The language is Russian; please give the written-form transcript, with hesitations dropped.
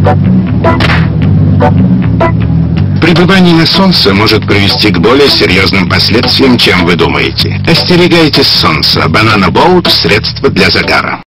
Пребывание на солнце может привести к более серьезным последствиям, чем вы думаете. Остерегайтесь солнца. Банана Боут — средство для загара.